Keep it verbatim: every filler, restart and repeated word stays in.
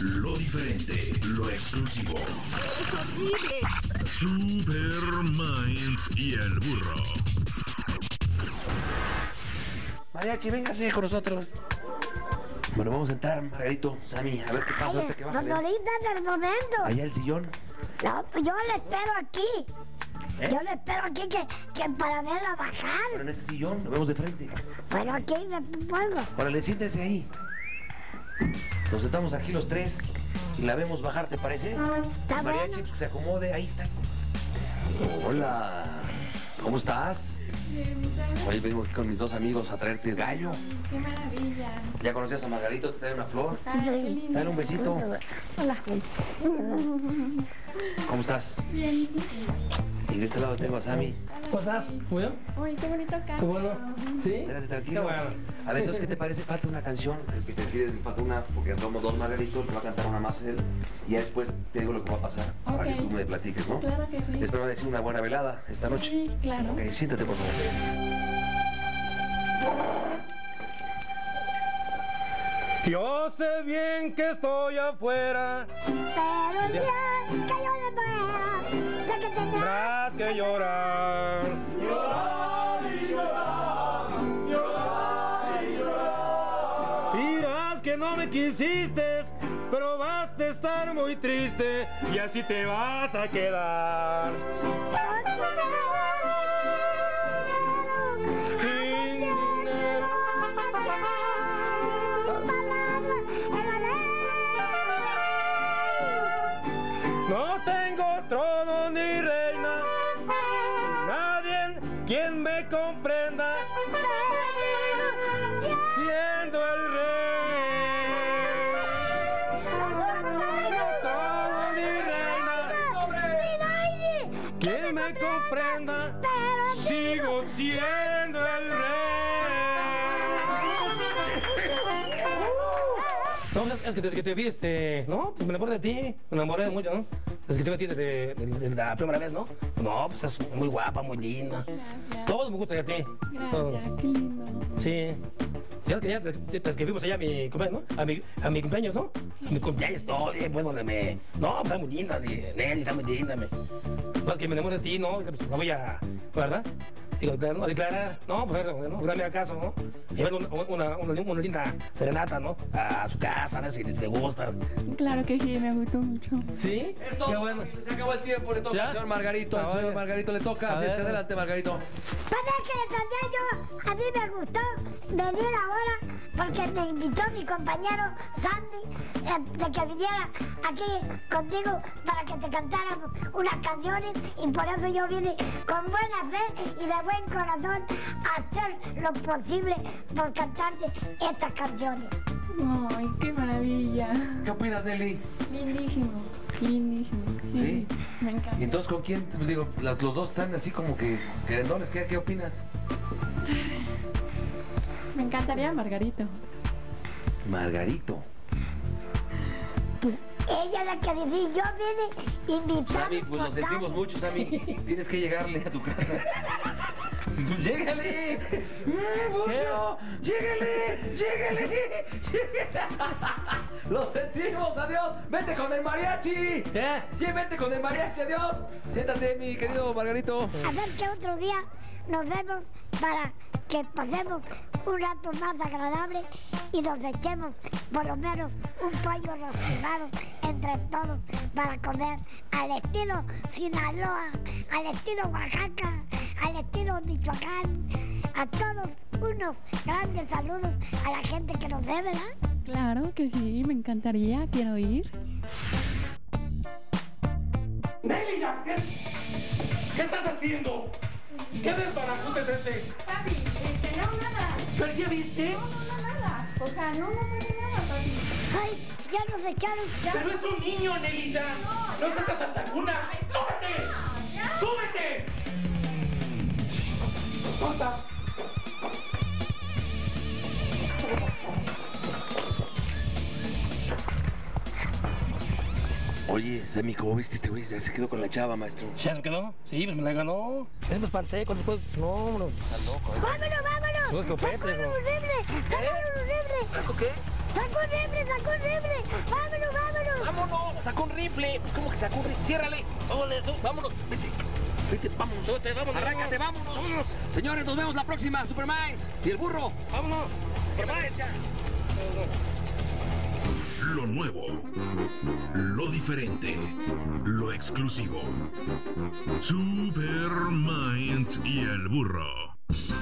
Lo diferente, lo exclusivo. ¡Es horrible! Super Minds y el burro. Mariachi, véngase con nosotros. Bueno, vamos a entrar, Margarito, Sammy, a ver qué pasa, ahorita que baja. Pues ahorita es el momento. Allá el sillón. No, pues yo le espero aquí. ¿Eh? Yo le espero aquí que, que para verla Pero bajar. en este sillón, lo vemos de frente. Bueno, aquí me pongo. Órale, siéntese ahí. Nos sentamos aquí los tres y la vemos bajar, ¿te parece? Está Mariachi, bueno. pues que se acomode, ahí está. Hola, ¿cómo estás? Hoy vengo aquí con mis dos amigos a traerte el gallo. Qué maravilla. ¿Ya conocías a Margarito? Te trae una flor. Ay, qué lindo. Dale un besito. Hola. ¿Cómo estás? Bien. Y de este lado tengo a Sammy. ¿Cómo estás? ¿Muy bien? Uy, qué bonito ¿Qué canto. bueno? ¿Sí? Espérate, tranquilo. Qué bueno. A ver, entonces, ¿qué te parece? Falta una canción. El que te pide falta una, porque somos dos Margaritos, te va a cantar una más él. Y ya después te digo lo que va a pasar, para que Ok. tú me platiques, ¿no? Claro que sí. Espero decir una buena velada esta noche. Sí, claro. Ok, siéntate, por favor. Yo sé bien que estoy afuera, Pero el día que yo le muera, sé que tendrás tendrás que llorar. Llorar y llorar, llorar y llorar. Dirás que no me quisiste, pero vas a estar muy triste y así te vas a quedar. Sin dinero. No tengo trono ni reina, ni nadie quien me comprenda, siendo el rey. No tengo trono ni reina, quien me comprenda, sigo siendo el rey. No, es, es que desde que te vi, este, no, pues me enamoré de ti, me enamoré mucho, ¿no? Desde que te vi a ti desde, desde- desde la primera vez, ¿no? No, pues es muy guapa, muy linda. Gracias. Todo me gusta de ti. Todo. Gracias, qué lindo. Sí. Ya es que ya desde desde que fuimos allá a mi cumpleaños, ¿no? A mi, a mi cumpleaños, ¿no? A mi cumpleaños, todo, bien, bueno, donde me... No, pues está muy linda, de- Nelly, está muy linda, me... No, es que me enamoré de ti, ¿no? Pues no voy a... ¿Verdad? Digo, no, declarar, no, pues no, no, dame acaso, ¿no? Llevar una, una, una, una linda serenata, ¿no? A su casa, a ver si le gusta. Claro que sí, me gustó mucho. ¿Sí? Es todo, Qué bueno. familia, se acabó el tiempo, le toca ¿Ya? al señor Margarito, al A señor ver. Margarito le toca, A así es que ver. adelante, Margarito. Pasa que también yo, a mí me gustó venir ahora porque me invitó mi compañero Sandy eh, de que viniera aquí contigo para que te cantáramos unas canciones y por eso yo vine con buena fe y de buen corazón a hacer lo posible por cantarte estas canciones. Ay, qué maravilla. ¿Qué opinas, Nelly? Lindísimo, lindísimo. ¿Sí? Me encanta. Y entonces, ¿con quién? Pues digo, las- los dos están así como que querendones, ¿qué, qué opinas? Me encantaría Margarito. Margarito. Pues ella es la que decía, yo vine invitada. Sammy, pues lo por sentimos Sammy. mucho, Sammy. Tienes que llegarle a tu casa. ¡Llégale! ¡Mm, Fucio! ¡Llégale! ¡Llégale! ¡Llégale! ¡Lo sentimos! ¡Adiós! ¡Vete con el mariachi! ¿Qué? ¡Sí, vete con el mariachi! ¡Adiós! Siéntate, mi querido Margarito. A ver que otro día nos vemos para que pasemos un rato más agradable y nos echemos por lo menos un pollo rostizado entre todos para comer al estilo Sinaloa, al estilo Oaxaca, al estilo Michoacán. A todos unos grandes saludos a la gente que nos ve, ¿verdad? Claro que sí, me encantaría, quiero ir. ¡Nelly, ya! ¿Qué, ¿Qué estás haciendo? ¿Qué desbarajuste es este? Papi, este, no, nada. ¿Pero ya viste? No, no, nada. O sea, no, no, no, nada, papi. Ay, ya nos echaron. ¡Pero es un niño, Nelita! ¡No te estás hasta cuna! ¡Súbete! ¡Súbete! ¿Dónde está? Oye, Sammy, ¿cómo viste este güey? Ya se quedó con la chava, maestro. ¿Ya se quedó? Sí, pues me la ganó. Es pues parte, con después. No, no. Está loco, ¿eh? ¡Vámonos, vámonos! Tú escopete, ¡Sacó un hijo. horrible! ¡Sacó un horrible! ¿Sacó qué? ¡Sacó un horrible! ¡Sacó un horrible! ¡Vámonos, vámonos! rifle. ¿Cómo que sacó un rifle? Ciérrale. Vámonos, tú. Vámonos. Vete. Vete, vámonos. Súbete, vámonos. Arráncate, vámonos. Vámonos. Señores, nos vemos la próxima, Superminds. Y el burro. Vámonos. Por la derecha. Lo nuevo, lo diferente, lo exclusivo. Super Mind y el burro.